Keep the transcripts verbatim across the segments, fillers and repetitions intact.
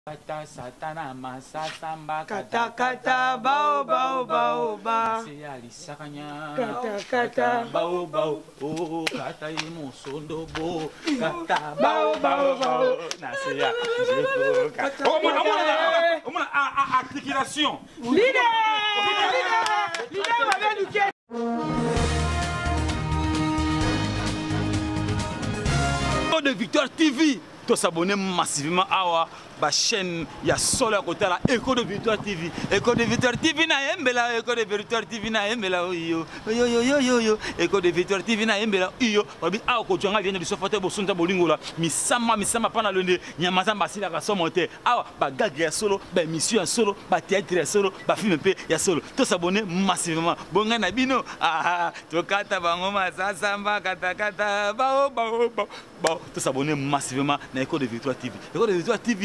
Kata satana masa samba kata kata bao bao bao ba sia lisakanya kata kata bao bao oh kata imu sondo bo kata bao bao bao nasia jeko kata oh mon mon mon articulation leader leader leader va bien nous quitter. De Victoire T V, tu s'abonner massivement à la chaîne, il y a solo à côté là, Écho de Victoire T V, Écho de Victoire T V na embela, Écho de Victoire T V na embela yo yo yo yo yo yo, Écho de Victoire T V na embela yo, babi a ko jonga vient de se faire bosunta bolingo là, mi sama mi sama pana le nyamaza basila ka so monter, ah ba gag ya solo, ba mission solo, ba théâtre ya solo, ba film pe ya solo, tu s'abonner massivement, bonga na bino, ah to kata bango masa samba kata kata bao bao bao, bao tu s'abonner massivement na Écho de Victoire T V, Écho de Victoire T V.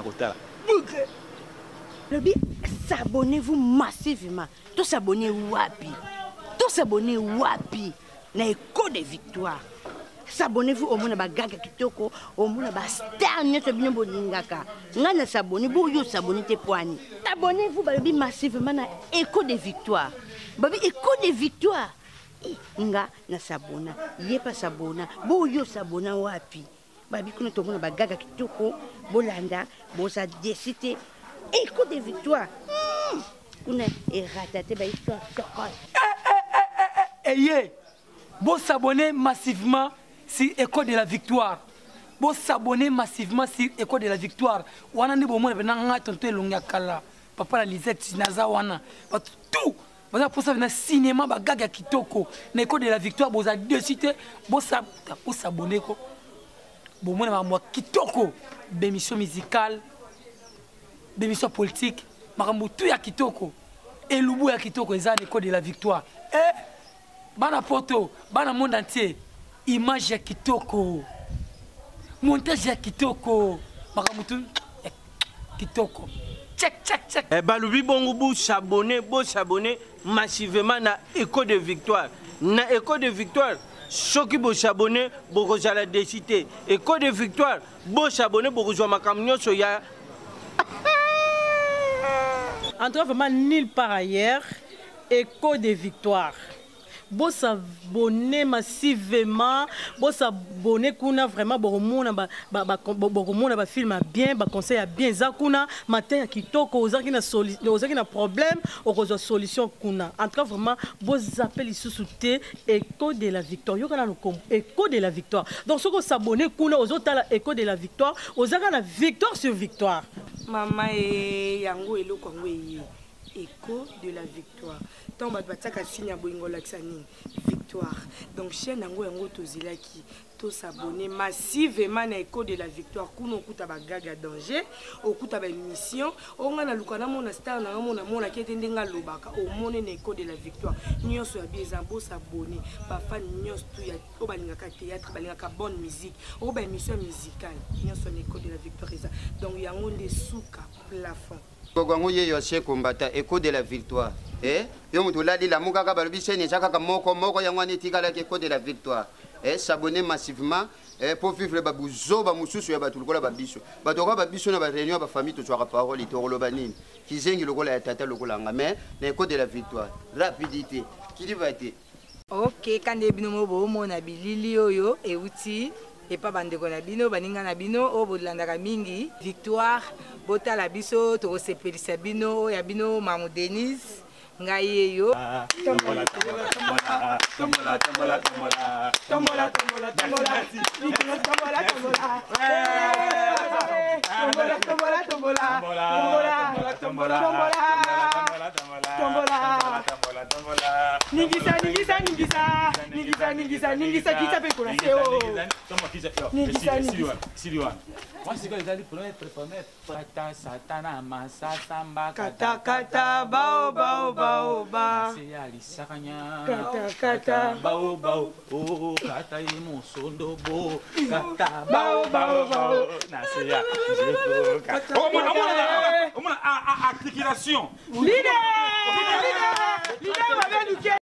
S'abonnez-vous massivement. Tous s'abonner wapi. Tous s'abonner wapi. Na Écho de Victoire. S'abonnez-vous au monde bagaga kitoko, au monde ba star nyoto bino bolingaka. Ngana s'abonner bo yo s'abonner te poani. Abonnez-vous babi massivement na Écho de Victoire. Babi Écho de Victoire. Nga na s'abonna, yepa s'abonna, bo yo s'abonna wapi. Babi kuna tomona bagaga kitoko bolanda bosa décité Écho de Victoire kuna eratate ba histoire sokol eh eh bon s'abonner massivement sur Écho de la Victoire. Bon s'abonner massivement sur Écho de la Victoire. Wana ndi bomona benanga tonto elonga kala papa la Lisette naza wana tout bosa pour ça na cinéma bagaga kitoko na Écho de la Victoire bosa décité bosa s'abonner ko bon moi moi kitoko d'émission musicale d'émission politique makambo tout ya kitoko et lubu ya kitoko eza Écho de la Victoire eh bana poto bana monde entier image ya kitoko montage ya kitoko makambo tout kitoko check check check eh balubi bongo bu s'abonner bo s'abonner massivement na Écho de Victoire na Écho de Victoire. Ceux qui vont s'abonner, beaucoup à la décité. Écho de Victoire, bon s'abonner, beaucoup à ma camion soya. En tout cas, vraiment nulle part ailleurs, Écho de Victoire. Bon s'abonner massivement, bon s'abonner kuna vraiment beaucoup monde ba ba beaucoup monde ba film bien, ba conseil bien zakuna matin kitoko ozaki na solution, ozaki na problème, okozo solution kuna. En tout cas vraiment bon appel ici souté Écho de la Victoire. Yo kana no Écho de la Victoire. Donc ce qu'on s'abonner kuna ozota la Écho de la Victoire, ozaka na victoire sur victoire. Mama e yango eloko ngo e Écho de la Victoire. Tant que tu as signé à Victoire. Donc, chaîne Nango Yango Tozilaki, tous s'abonner massivement à Écho de la Victoire. Kuno kuta bagaga danger, au kuta ba émission, on a lukana mon star na mon amon la kete ndenga lobaka, au monde Écho de la Victoire. Nyon so ya bien zambo s'abonner, ba fan nyon tout ya o balingaka théâtre, balingaka bonne musique, o ba émission musicale. Nyon so Écho de la Victoire ça. Donc yango de souka plafond. Kogango ye yoshe kombata Écho de la Victoire. Eh, yo mutu lali la muka kabalubi chene chaka kamoko moko yangwani tika la Écho de la Victoire. Eh, s'abonner massivement eh pour vivre ba buzo ba mususu ya batulu kola ba biso. Batoka ba biso na ba réunion ba famille to tswaka parole to lo banini. Kizengi lokola ya tata lokola ngame na Écho de la Victoire. Rapidité. Qui va être? OK, quand bino mo bo mo na bilili oyo e uti et pas bande ko na bino baninga na bino o bodlandaka mingi Victoire bota la biso to sepelisa bino ya bino Mamu Denise ngai yo tombola tombola tombola tombola tombola tombola tombola tombola tombola tombola tombola tombola tombola tombola ningisa ningisa ningisa ningisa ningisa ningisa kita pe kona seo toma kisa ningisa ningisa siliwan moi c'est que les allez promettre promettre kata satana masa samba kata kata bao bao bao ba sia lisakanya kata kata bao bao oh kata imu sondo bo kata bao bao bao nasia jeko kata oh mon mon mon articulation leader leader leader va bien nous quitter.